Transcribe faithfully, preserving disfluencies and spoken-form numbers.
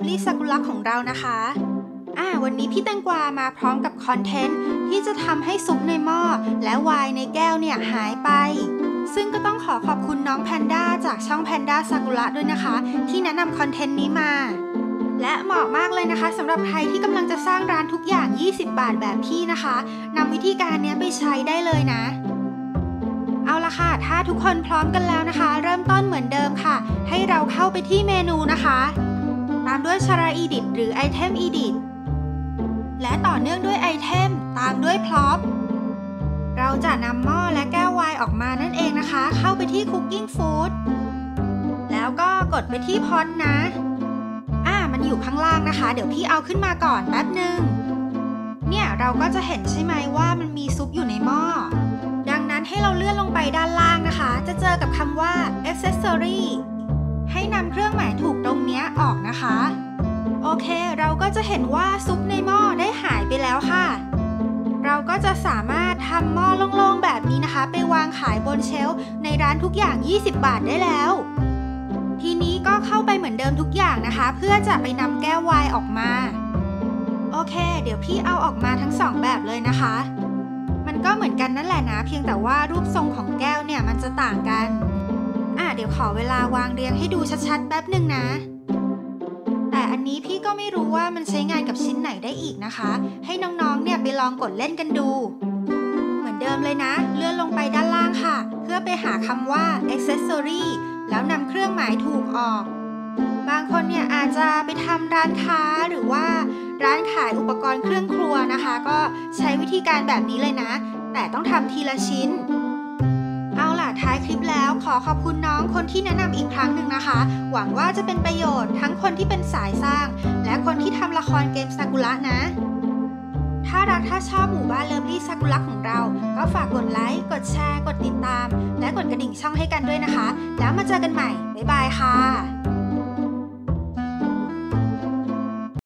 Lovely Sakura ของเรานะคะอ่าวันนี้พี่แตงกวามาพร้อมกับคอนเทนต์ที่จะทำให้ซุปในหม้อและไวน์ในแก้วเนี่ยหายไปซึ่งก็ต้องขอขอบคุณน้องแพนด้าจากช่องแพนด้าซากุระด้วยนะคะที่แนะนำคอนเทนต์นี้มาและเหมาะมากเลยนะคะสำหรับใครที่กำลังจะสร้างร้านทุกอย่างยี่สิบบาทแบบพี่นะคะนำวิธีการนี้ไปใช้ได้เลยนะเอาละค่ะถ้าทุกคนพร้อมกันแล้วนะคะเริ่มต้นเหมือนเดิมค่ะให้เราเข้าไปที่เมนูนะคะตามด้วย Chara Edit หรือ Item Edit และต่อเนื่องด้วย Item ตามด้วย Prop เราจะนำหม้อและแก้วไวน์ออกมานั่นเองนะคะเข้าไปที่ Cooking Food แล้วก็กดไปที่ Pot นะอ่ามันอยู่ข้างล่างนะคะเดี๋ยวพี่เอาขึ้นมาก่อนแป๊บนึงเนี่ยเราก็จะเห็นใช่ไหมว่ามันมีซุปอยู่ในหม้อดังนั้นให้เราเลื่อนลงไปด้านล่างนะคะจะเจอกับคำว่า Accessory ให้นำเครื่องหมายถูกตรงนี้ออกนะคะโอเคเราก็จะเห็นว่าซุปในหม้อได้หายไปแล้วค่ะเราก็จะสามารถทำหม้อโล่งๆแบบนี้นะคะไปวางขายบนเชลฟ์ในร้านทุกอย่างยี่สิบบาทได้แล้วทีนี้ก็เข้าไปเหมือนเดิมทุกอย่างนะคะเพื่อจะไปนำแก้วไวน์ออกมาโอเคเดี๋ยวพี่เอาออกมาทั้งสองแบบเลยนะคะมันก็เหมือนกันนั่นแหละนะเพียงแต่ว่ารูปทรงของแก้วเนี่ยมันจะต่างกันอ่ะเดี๋ยวขอเวลาวางเรียงให้ดูชัดๆแป๊บหนึ่งนะแต่อันนี้พี่ก็ไม่รู้ว่ามันใช้งานกับชิ้นไหนได้อีกนะคะให้น้องๆเนี่ยไปลองกดเล่นกันดูเหมือนเดิมเลยนะเลื่อนลงไปด้านล่างค่ะเพื่อไปหาคำว่า accessory แล้วนำเครื่องหมายถูกออกบางคนเนี่ยอาจจะไปทำร้านค้าหรือว่าร้านขายอุปกรณ์เครื่องครัวนะคะก็ใช้วิธีการแบบนี้เลยนะแต่ต้องทำทีละชิ้นเอาล่ะท้ายคลิปแล้วขอขอบคุณน้องคนที่แนะนำอีกครั้งหนึ่งนะคะหวังว่าจะเป็นประโยชน์ทั้งคนที่เป็นสายสร้างและคนที่ทำละครเกมซากุระนะถ้ารักถ้าชอบหมู่บ้านเลิฟลี่ซากุระของเราก็ฝากกดไลค์กดแชร์กดติดตามและกดกระดิ่งช่องให้กันด้วยนะคะแล้วมาเจอกันใหม่บ๊ายบายค่ะ